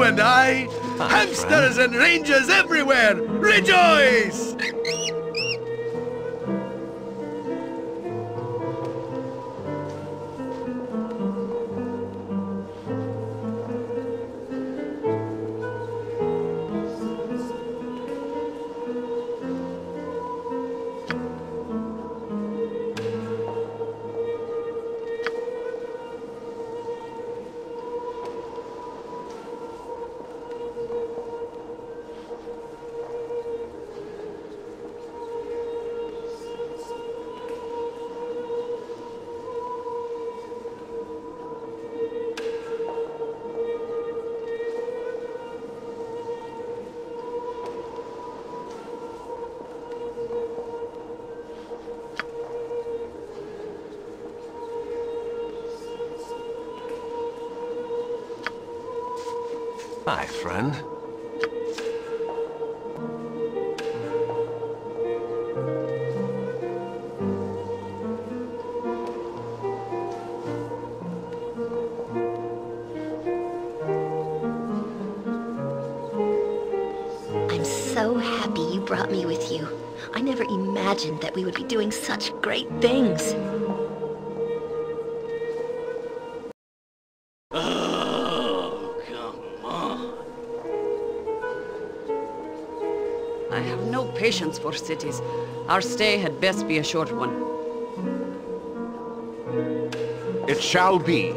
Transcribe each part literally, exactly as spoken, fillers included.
you and I. Hi, Hamsters friend. and rangers everywhere. Rejoice! Hi, friend. I'm so happy you brought me with you. I never imagined that we would be doing such great things. Oh, come on. I have no patience for cities. Our stay had best be a short one. It shall be.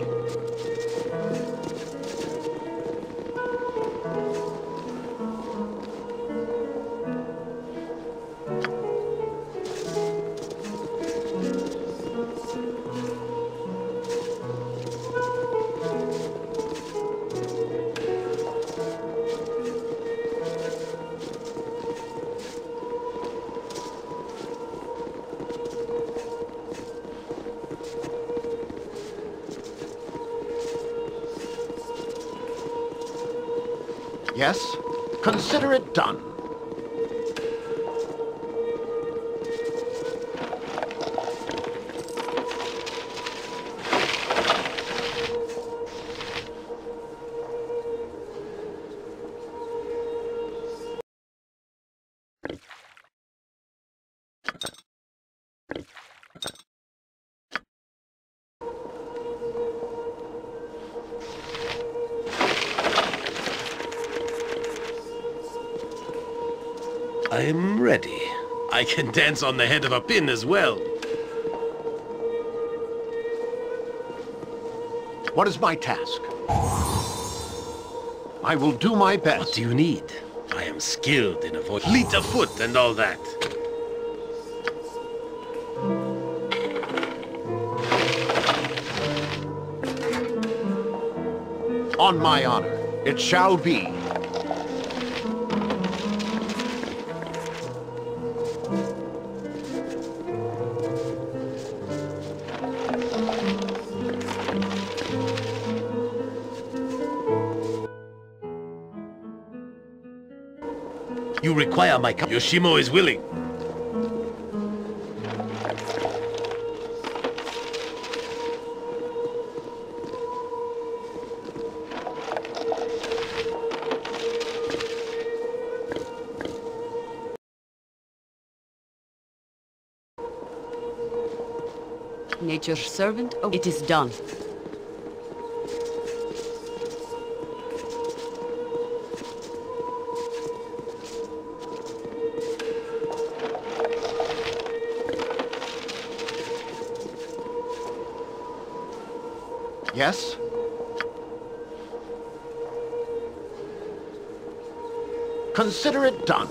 Yes? Consider it done. I'm ready. I can dance on the head of a pin as well. What is my task? I will do my best. What do you need? I am skilled in avoid fleet of foot and all that. On my honor, it shall be. You require my help. Yoshimo is willing. Nature's servant, oh, it is done. Yes? Consider it done.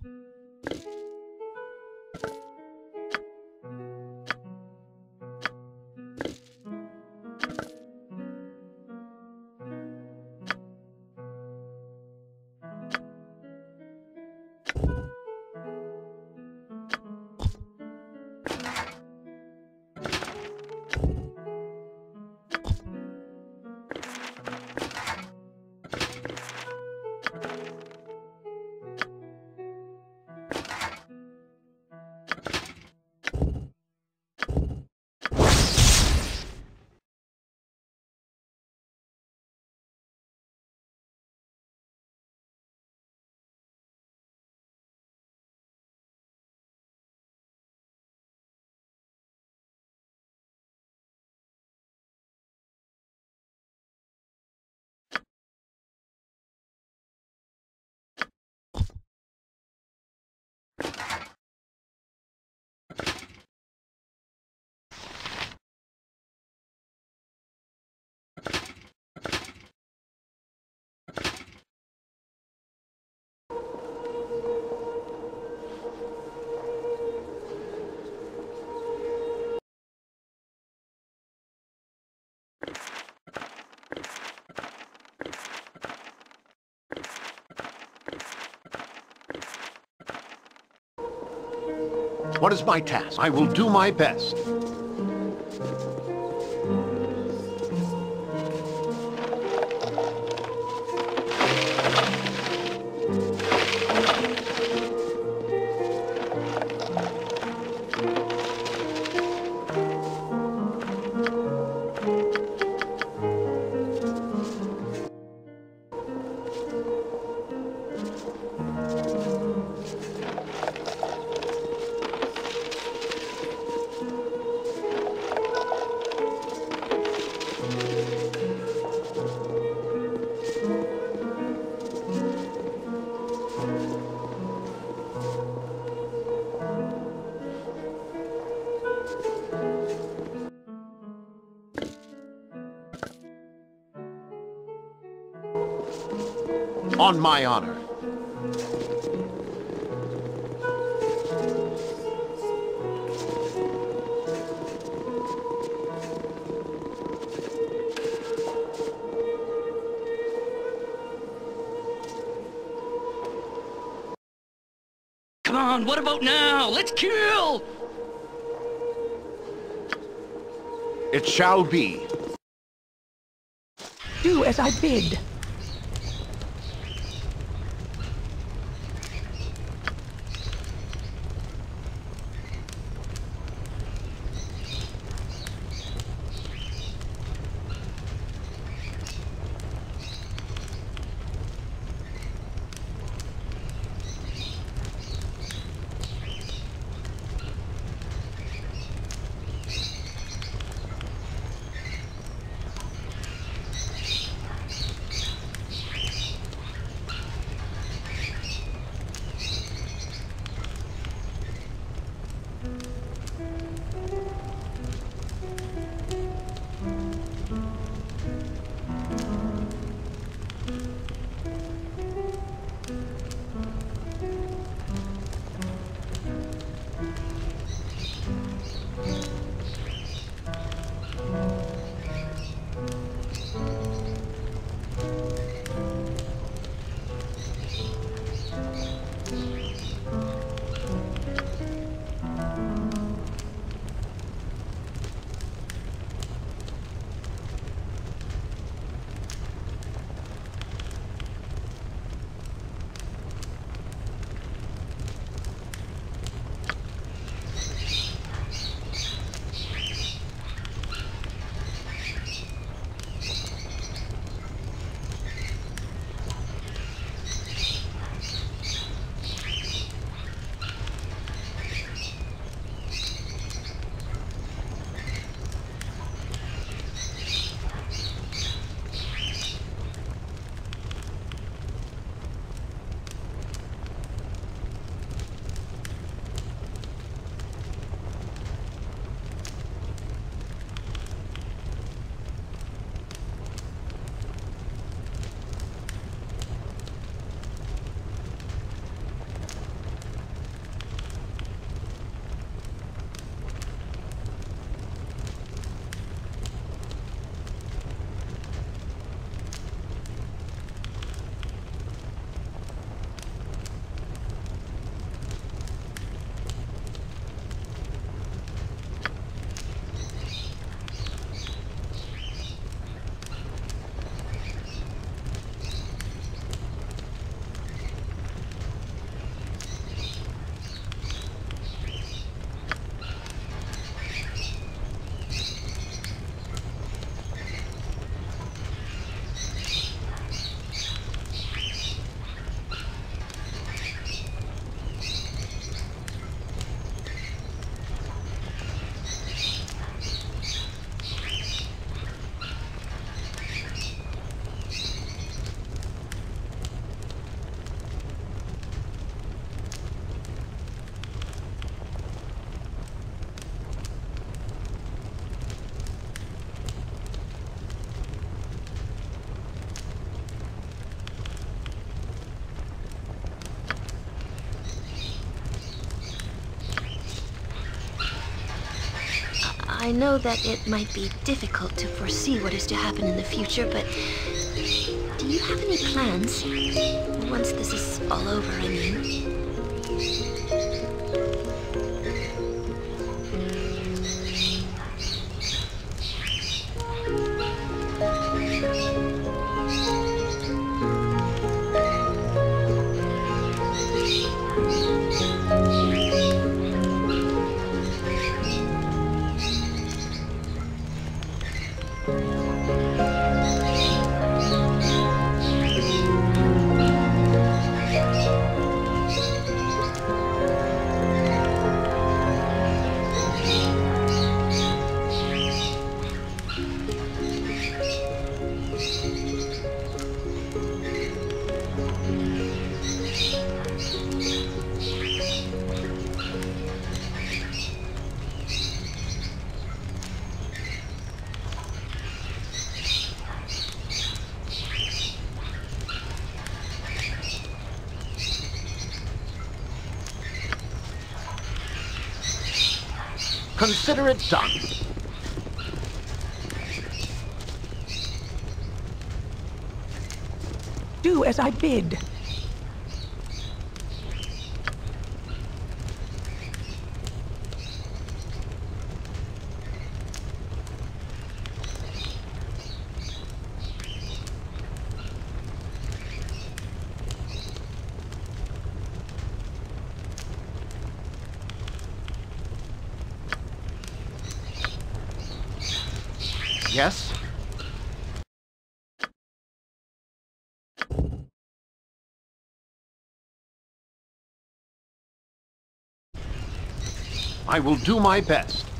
What is my task? I will do my best. On my honor. Come on, what about now? Let's kill! It shall be. Do as I bid. I know that it might be difficult to foresee what is to happen in the future, but do you have any plans? Once this is all over, I mean. Consider it done. Do as I bid. Yes? I will do my best.